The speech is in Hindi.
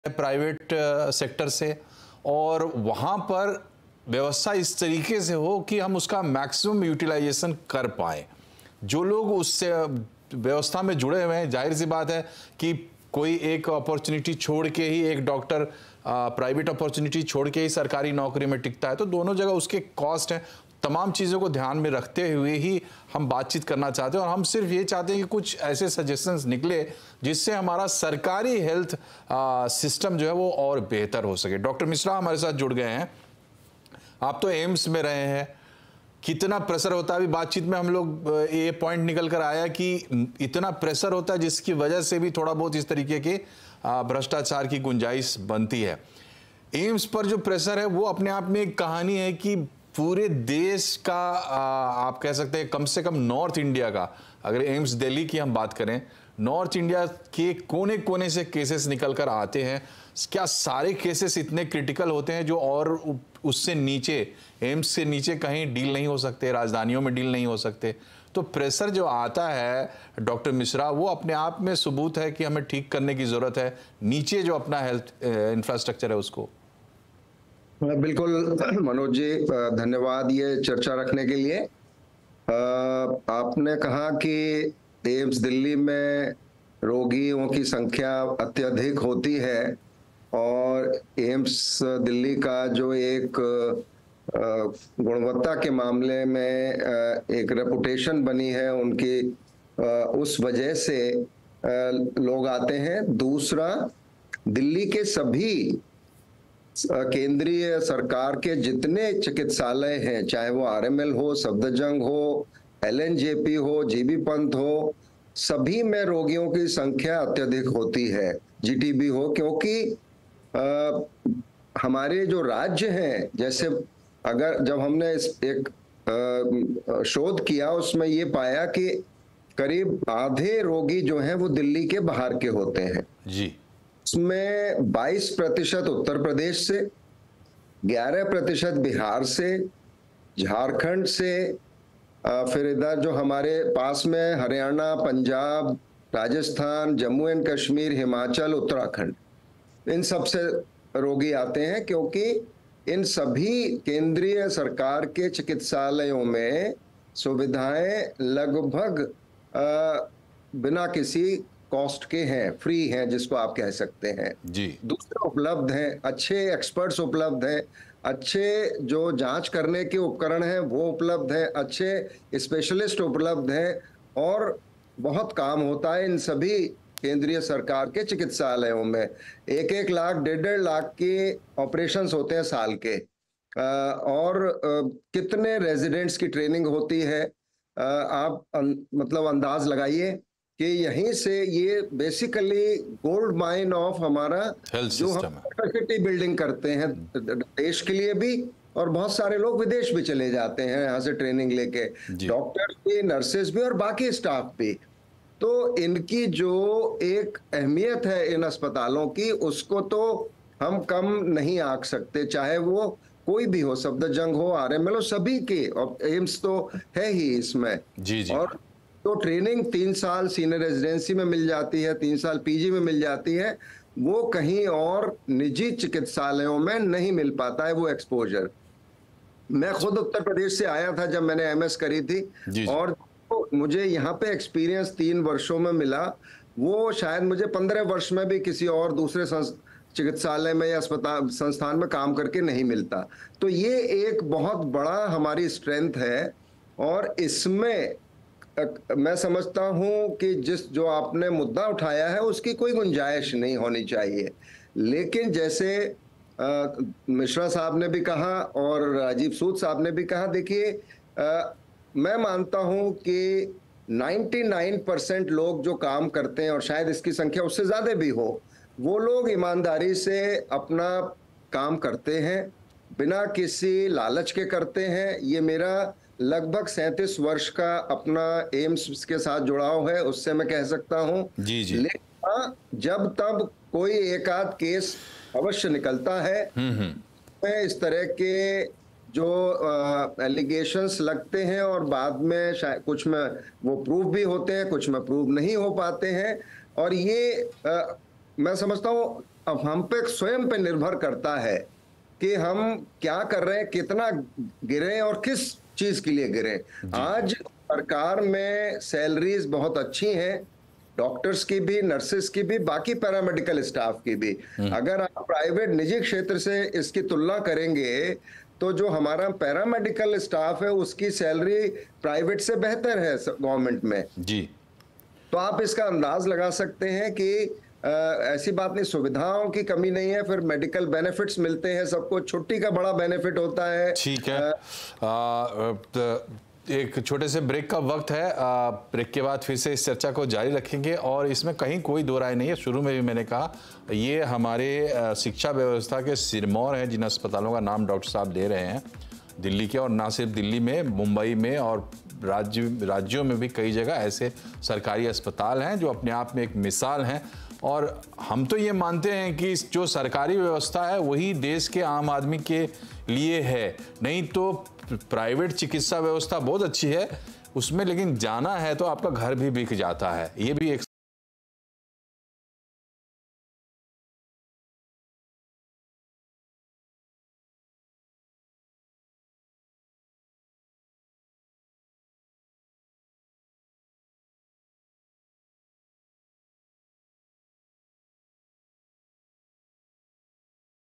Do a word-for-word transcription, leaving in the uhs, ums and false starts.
प्राइवेट सेक्टर से, और वहाँ पर व्यवस्था इस तरीके से हो कि हम उसका मैक्सिमम यूटिलाइजेशन कर पाएँ। जो लोग उससे व्यवस्था में जुड़े हुए हैं, जाहिर सी बात है कि कोई एक अपॉर्चुनिटी छोड़ के ही, एक डॉक्टर प्राइवेट अपॉर्चुनिटी छोड़ के ही सरकारी नौकरी में टिकता है, तो दोनों जगह उसके कॉस्ट हैं। तमाम चीज़ों को ध्यान में रखते हुए ही हम बातचीत करना चाहते हैं, और हम सिर्फ ये चाहते हैं कि कुछ ऐसे सजेशंस निकले जिससे हमारा सरकारी हेल्थ आ, सिस्टम जो है वो और बेहतर हो सके। डॉक्टर मिश्रा हमारे साथ जुड़ गए हैं। आप तो एम्स में रहे हैं, कितना प्रेशर होता है, अभी बातचीत में हम लोग ये पॉइंट निकल कर आया कि इतना प्रेशर होता है जिसकी वजह से भी थोड़ा बहुत इस तरीके के भ्रष्टाचार की गुंजाइश बनती है। एम्स पर जो प्रेशर है वो अपने आप में एक कहानी है कि पूरे देश का, आप कह सकते हैं कम से कम नॉर्थ इंडिया का, अगर एम्स दिल्ली की हम बात करें, नॉर्थ इंडिया के कोने कोने से केसेस निकल कर आते हैं। क्या सारे केसेस इतने क्रिटिकल होते हैं जो और उससे नीचे, एम्स से नीचे कहीं डील नहीं हो सकते, राजधानियों में डील नहीं हो सकते? तो प्रेशर जो आता है डॉक्टर मिश्रा, वो अपने आप में सबूत है कि हमें ठीक करने की ज़रूरत है नीचे जो अपना हेल्थ इंफ्रास्ट्रक्चर है उसको। बिल्कुल मनोज जी, धन्यवाद ये चर्चा रखने के लिए। आपने कहा कि एम्स दिल्ली में रोगियों की संख्या अत्यधिक होती है, और एम्स दिल्ली का जो एक गुणवत्ता के मामले में एक रेपुटेशन बनी है उनकी, उस वजह से लोग आते हैं। दूसरा, दिल्ली के सभी केंद्रीय सरकार के जितने चिकित्सालय हैं, चाहे वो आरएमएल हो, सफदरजंग हो, एलएनजेपी हो, जीबी पंत हो, सभी में रोगियों की संख्या अत्यधिक होती है, जीटीबी हो, क्योंकि आ, हमारे जो राज्य हैं, जैसे अगर जब हमने इस एक आ, शोध किया, उसमें ये पाया कि करीब आधे रोगी जो हैं वो दिल्ली के बाहर के होते हैं जी। इसमें बाईस प्रतिशत उत्तर प्रदेश से, ग्यारह प्रतिशत बिहार से, झारखंड से, फिर इधर जो हमारे पास में हरियाणा, पंजाब, राजस्थान, जम्मू एंड कश्मीर, हिमाचल, उत्तराखंड, इन सब से रोगी आते हैं, क्योंकि इन सभी केंद्रीय सरकार के चिकित्सालयों में सुविधाएं लगभग बिना किसी कॉस्ट के हैं, फ्री हैं, जिसको आप कह सकते हैं जी। दूसरे उपलब्ध हैं, अच्छे एक्सपर्ट्स उपलब्ध हैं, अच्छे जो जांच करने के उपकरण हैं वो उपलब्ध हैं, अच्छे स्पेशलिस्ट उपलब्ध हैं, और बहुत काम होता है इन सभी केंद्रीय सरकार के चिकित्सालयों में। एक एक लाख, डेढ़ डेढ़ लाख के ऑपरेशंस होते हैं साल के, और कितने रेजिडेंट्स की ट्रेनिंग होती है, आप मतलब अंदाज लगाइए कि यहीं से ये बेसिकली गोल्ड माइन ऑफ हमारा जो हम कैपेसिटी बिल्डिंग करते हैं देश के लिए भी, और बहुत सारे लोग विदेश भी चले जाते हैं यहाँ से ट्रेनिंग लेके, डॉक्टर्स भी, नर्सेस भी, और बाकी स्टाफ भी। तो इनकी जो एक अहमियत है इन अस्पतालों की, उसको तो हम कम नहीं आंक सकते, चाहे वो कोई भी हो, सफदरजंग हो, आरएमएल हो, सभी के, और एम्स तो है ही इसमें जी जी। और तो ट्रेनिंग तीन साल सीनियर रेजिडेंसी में मिल जाती है, तीन साल पीजी में मिल जाती है, वो कहीं और निजी चिकित्सालयों में नहीं मिल पाता है वो एक्सपोजर। मैं खुद उत्तर प्रदेश से आया था जब मैंने एमएस करी थी, जी जी। और तो मुझे यहाँ पे एक्सपीरियंस तीन वर्षों में मिला, वो शायद मुझे पंद्रह वर्ष में भी किसी और दूसरे चिकित्सालय में या अस्पताल संस्थान में काम करके नहीं मिलता। तो ये एक बहुत बड़ा हमारी स्ट्रेंथ है, और इसमें मैं समझता हूं कि जिस जो आपने मुद्दा उठाया है उसकी कोई गुंजाइश नहीं होनी चाहिए। लेकिन जैसे आ, मिश्रा साहब ने भी कहा और राजीव सूद साहब ने भी कहा, देखिए मैं मानता हूं कि निन्यानवे परसेंट लोग जो काम करते हैं, और शायद इसकी संख्या उससे ज्यादा भी हो, वो लोग ईमानदारी से अपना काम करते हैं, बिना किसी लालच के करते हैं। ये मेरा लगभग सैंतीस वर्ष का अपना एम्स के साथ जुड़ाव है, उससे मैं कह सकता हूं। जी जी। लेकिन जब तब कोई एक आध केस अवश्य निकलता है, मैं इस तरह के जो एलिगेशंस लगते हैं, और बाद में शायद कुछ में वो प्रूव भी होते हैं, कुछ में प्रूव नहीं हो पाते हैं, और ये आ, मैं समझता हूँ अब हम पे स्वयं पे निर्भर करता है कि हम क्या कर रहे हैं, कितना गिरे और किस चीज के लिए गिरे। आज सरकार में सैलरीज बहुत अच्छी हैं, डॉक्टर्स की भी, नर्सेस की भी, बाकी पैरामेडिकल स्टाफ की भी। अगर आप प्राइवेट निजी क्षेत्र से इसकी तुलना करेंगे तो जो हमारा पैरामेडिकल स्टाफ है उसकी सैलरी प्राइवेट से बेहतर है गवर्नमेंट में जी। तो आप इसका अंदाज लगा सकते हैं कि आ, ऐसी बात नहीं, सुविधाओं की कमी नहीं है, फिर मेडिकल बेनिफिट्स मिलते हैं सबको, छुट्टी का बड़ा बेनिफिट होता है। ठीक है। आ, आ, एक छोटे से ब्रेक का वक्त है, आ, ब्रेक के बाद फिर से इस चर्चा को जारी रखेंगे और इसमें कहीं कोई दो राय नहीं है। शुरू में भी मैंने कहा ये हमारे शिक्षा व्यवस्था के सिरमौर हैं जिन अस्पतालों का नाम डॉक्टर साहब ले रहे हैं दिल्ली के, और ना सिर्फ दिल्ली में, मुंबई में और राज्य राज्यों में भी कई जगह ऐसे सरकारी अस्पताल हैं जो अपने आप में एक मिसाल हैं। और हम तो ये मानते हैं कि जो सरकारी व्यवस्था है वही देश के आम आदमी के लिए है, नहीं तो प्राइवेट चिकित्सा व्यवस्था बहुत अच्छी है उसमें, लेकिन जाना है तो आपका घर भी बिक जाता है। ये भी एक